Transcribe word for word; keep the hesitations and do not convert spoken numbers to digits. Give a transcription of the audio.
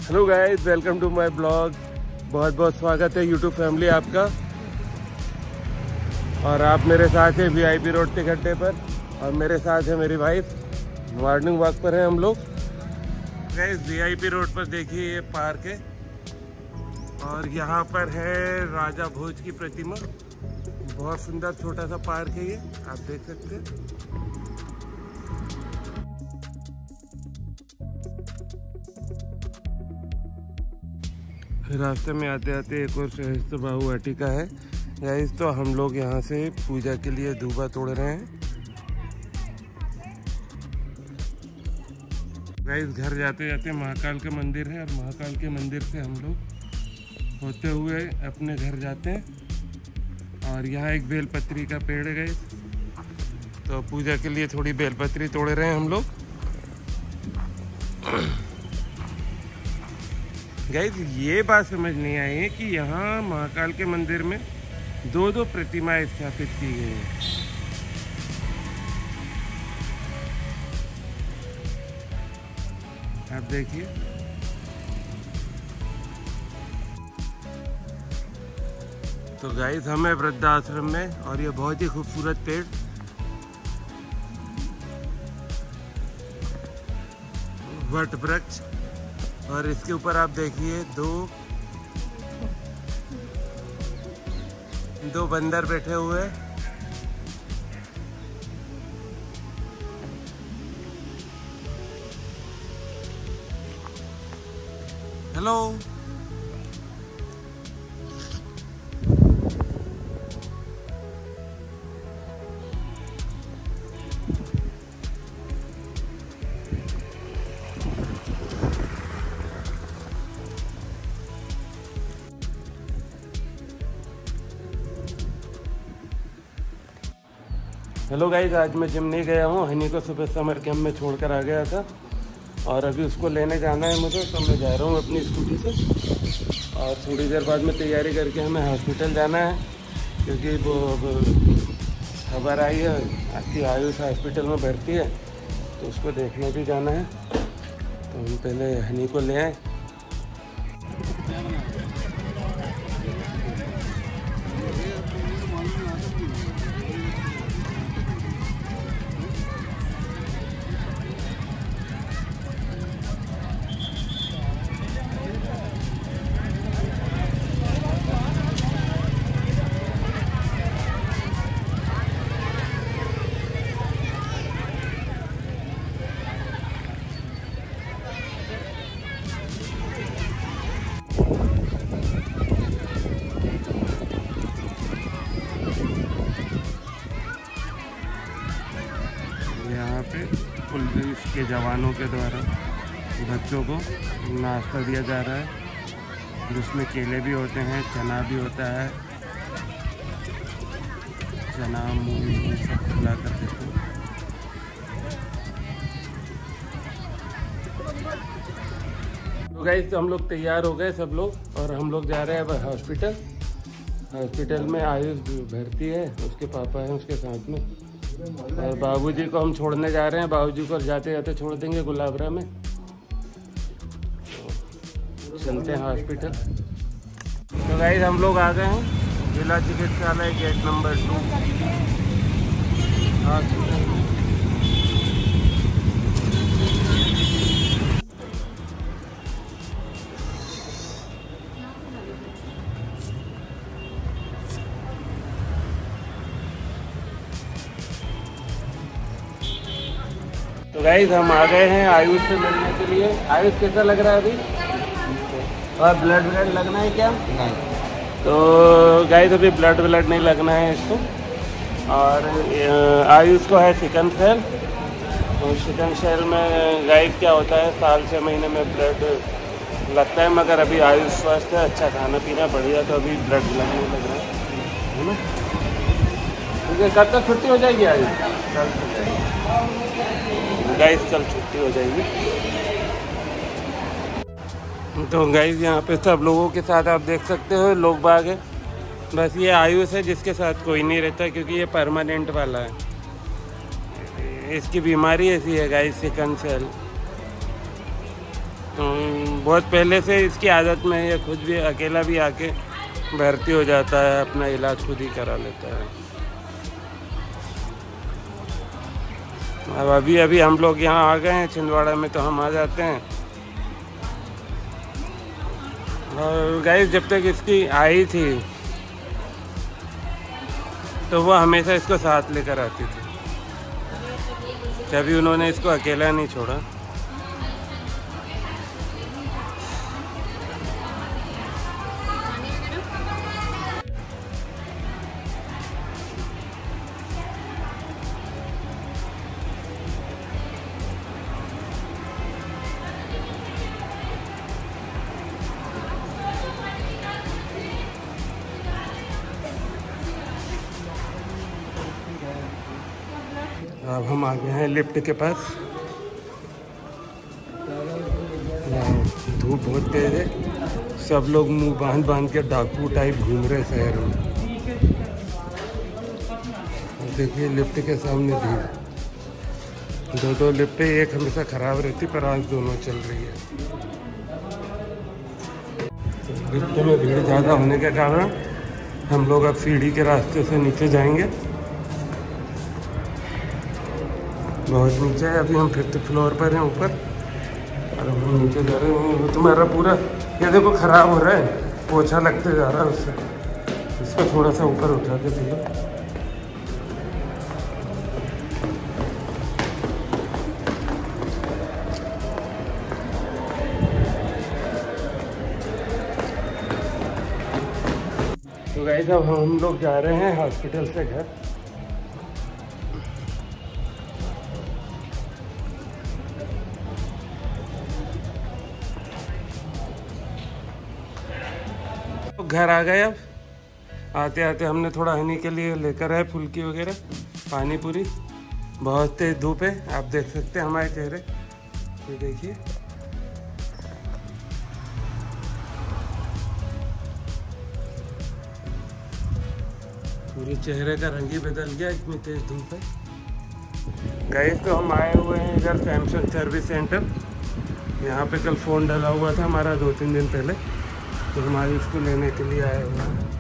Hello guys, welcome to my blog. बहुत बहुत स्वागत है यूट्यूब फैमिली आपका। और आप मेरे साथ हैं वीआईपी रोड के गड्ढे पर, और मेरे साथ है मेरी वाइफ। मॉर्निंग वॉक पर है हम लोग। गाइस वीआईपी रोड पर देखिए ये पार्क है, और यहाँ पर है राजा भोज की प्रतिमा। बहुत सुंदर छोटा सा पार्क है ये, आप देख सकते हैं। रास्ते में आते आते एक और सहस्त्र बाहु वाटिका है गाइस, तो हम लोग यहाँ से पूजा के लिए दूबा तोड़ रहे हैं। गाइस घर जाते जाते महाकाल के मंदिर है, और महाकाल के मंदिर से हम लोग होते हुए अपने घर जाते हैं। और यहाँ एक बेलपत्री का पेड़ है गाइस, तो पूजा के लिए थोड़ी बेलपत्री तोड़ रहे हैं हम लोग। गाइस ये बात समझ नहीं आई है कि यहाँ महाकाल के मंदिर में दो दो प्रतिमाएं स्थापित की गई हैं। आप देखिए, तो गाइस हम है वृद्धाश्रम में, और ये बहुत ही खूबसूरत पेड़। वट वृक्ष, और इसके ऊपर आप देखिए दो दो बंदर बैठे हुए हैं। हेलो, हेलो गाइज, आज मैं जिम नहीं गया हूँ। हनी को सुबह समर कैंप में छोड़कर आ गया था, और अभी उसको लेने जाना है मुझे, तो मैं जा रहा हूँ अपनी स्कूटी से। और थोड़ी देर बाद में तैयारी करके हमें हॉस्पिटल जाना है, क्योंकि वो खबर आई है आपकी आयुष हॉस्पिटल में भर्ती है, तो उसको देखने भी जाना है। तो हम पहले हनी को ले आए। पुलिस के जवानों के द्वारा बच्चों को नाश्ता दिया जा रहा है, जिसमें केले भी होते हैं, चना भी होता है, चना मूंग सब खिला कर देते हैं। तो गाइस हम लोग तैयार हो गए सब लोग, और हम लोग जा रहे हैं अब हॉस्पिटल। हॉस्पिटल में आयुष भर्ती है, उसके पापा हैं उसके साथ में, और बाबूजी को हम छोड़ने जा रहे हैं। बाबूजी को जाते जाते छोड़ देंगे गुलाबरा में। तो चलते हैं हॉस्पिटल। तो गाइस हम लोग आ गए हैं जिला चिकित्सालय गेट नंबर टू हॉस्पिटल। तो गाइस हम आ गए हैं आयुष से मिलने के लिए। आयुष कैसा लग रहा है अभी? और ब्लड ब्लड लगना है क्या? नहीं। तो गाइस अभी ब्लड ब्लड नहीं लगना है इसको। और आयुष को है चिकन सेल, तो चिकन सेल में गाइस क्या होता है, साल छः महीने में ब्लड लगता है। मगर अभी आयुष स्वस्थ है, अच्छा खाना पीना बढ़िया, तो अभी ब्लड लगने लग रहा है ना। ठीक है, कब तक छुट्टी हो जाएगी आयुष? कल गाइस कल छुट्टी हो जाएगी। तो गाइस यहाँ पे सब लोगों के साथ आप देख सकते हो लोग बाग है। बस ये आयुष है जिसके साथ कोई नहीं रहता, क्योंकि ये परमानेंट वाला है। इसकी बीमारी ऐसी है गाइस, सिकल सेल। तो बहुत पहले से इसकी आदत में है, खुद भी अकेला भी आके भर्ती हो जाता है, अपना इलाज खुद ही करा लेता है। अब अभी अभी हम लोग यहाँ आ गए हैं छिंदवाड़ा में, तो हम आ जाते हैं। और गाइस जब तक इसकी आई थी तो वो हमेशा इसको साथ लेकर आती थी, कभी उन्होंने इसको अकेला नहीं छोड़ा। अब हम आ गए हैं लिफ्ट के पास। धूप बहुत तेज है, सब लोग मुंह बांध बांध के डाकू टाइप घूम रहे शहर में। देखिए लिफ्ट के सामने भीड़, दो दो लिफ्टें, एक हमेशा खराब रहती पर आज दोनों चल रही है। तो लिफ्ट में भीड़ ज़्यादा होने के कारण हम लोग अब सीढ़ी के रास्ते से नीचे जाएंगे। बहुत नीचे है, अभी हम फिफ्थ फ्लोर पर हैं ऊपर, और हम नीचे जा रहे हैं। वो तुम्हारा पूरा ये देखो ख़राब हो रहा है, पोछा लगते जा रहा है उससे, इसको थोड़ा सा ऊपर उठा के चलो। तो गाइस अब हम लोग जा रहे हैं हॉस्पिटल से घर। घर आ गए। अब आते आते हमने थोड़ा हनी के लिए लेकर आए फुल्की वगैरह, पानी पूरी। बहुत तेज धूप है, आप देख सकते हैं हमारे चेहरे, ये देखिए। पूरे चेहरे का रंग ही बदल गया, इतनी तेज धूप है। गाइस तो हम आए हुए हैं इधर सैमसंग सर्विस सेंटर। यहाँ पे कल फ़ोन डाला हुआ था हमारा दो तीन दिन पहले, तो हम आज इसको लेने के लिए आए हुए हैं।